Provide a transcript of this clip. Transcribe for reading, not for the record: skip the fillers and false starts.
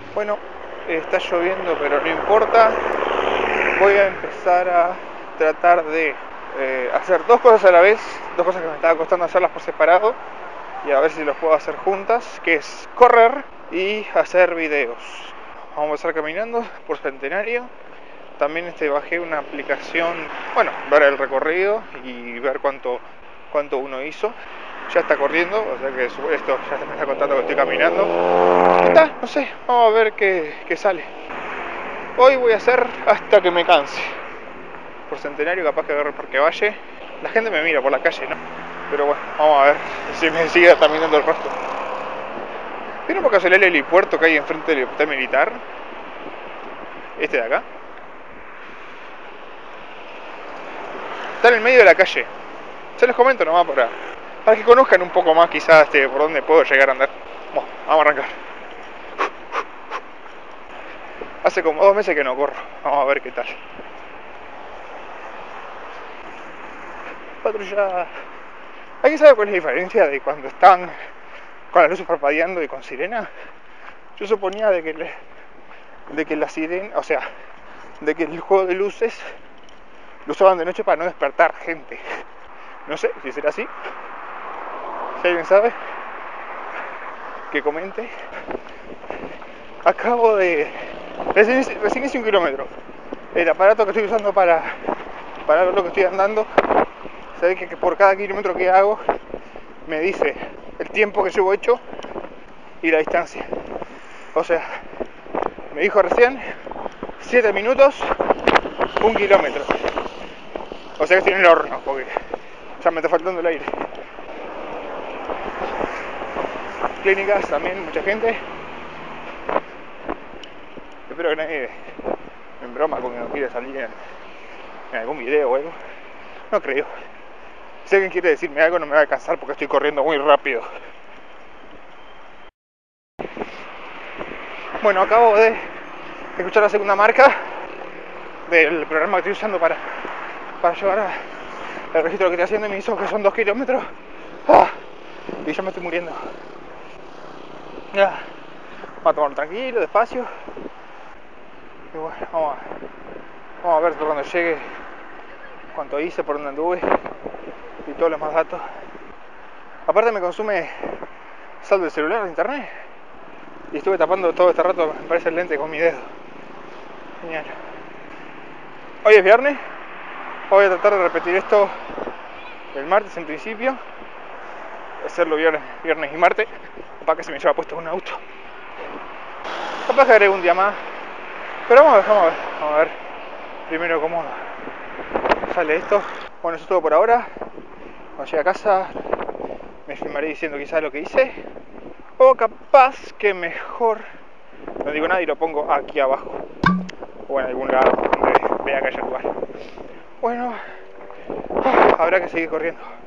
Bueno, está lloviendo, pero no importa. Voy a empezar a tratar de hacer dos cosas a la vez, dos cosas que me estaba costando hacerlas por separado, y a ver si los puedo hacer juntas, que es correr y hacer videos. Vamos a empezar caminando por Centenario. También bajé una aplicación, bueno, ver el recorrido y ver cuánto uno hizo. Ya está corriendo, o sea que esto ya me está contando que estoy caminando. ¿Qué está? No sé, vamos a ver qué sale. Hoy voy a hacer hasta que me canse. Por Centenario, capaz que agarro Parque Valle. La gente me mira por la calle, ¿no? Pero bueno, vamos a ver si me sigue caminando el rostro. ¿Vieron por casualidad el helipuerto que hay enfrente del hospital militar? Este de acá. Está en el medio de la calle. Se les comento nomás para que conozcan un poco más quizás por dónde puedo llegar a andar. Bueno, vamos a arrancar. Hace como 2 meses que no corro. Vamos a ver qué tal. Patrulla. ¿Alguien sabe cuál es la diferencia de cuando están con las luces parpadeando y con sirena? Yo suponía de que la sirena, o sea, de que el juego de luces lo usaban de noche para no despertar gente. No sé si será así. Si alguien sabe, que comente. Acabo de... Recién hice 1 kilómetro. El aparato que estoy usando para ver lo que estoy andando, se ve que por cada kilómetro que hago me dice el tiempo que llevo hecho y la distancia. O sea, me dijo recién 7 minutos, 1 kilómetro. O sea que estoy en el horno, porque ya me está faltando el aire. Clínicas también, mucha gente. Espero que nadie en broma con que no quiera salir en algún video o algo. No creo. Si alguien quiere decirme algo no me va a alcanzar porque estoy corriendo muy rápido. Bueno, acabo de escuchar la segunda marca del programa que estoy usando para llevar el registro que estoy haciendo y me hizo que son 2 kilómetros. Y yo me estoy muriendo. Ya. Vamos a tomarlo tranquilo, despacio. Y bueno, vamos a ver por cuando llegue, cuánto hice, por dónde anduve y todos los más datos. Aparte me consume saldo el celular de internet y estuve tapando todo este rato, me parece el lente con mi dedo. Genial. Hoy es viernes, voy a tratar de repetir esto el martes en principio, hacerlo viernes y martes, para que se me lleva puesto un auto. Capaz que agregue un día más, pero vamos a ver primero cómo sale esto. Bueno, eso es todo por ahora. Cuando llegue a casa me filmaré diciendo quizás lo que hice, o capaz que mejor no digo nada y lo pongo aquí abajo o en algún lado donde vea que haya lugar. Bueno, habrá que seguir corriendo.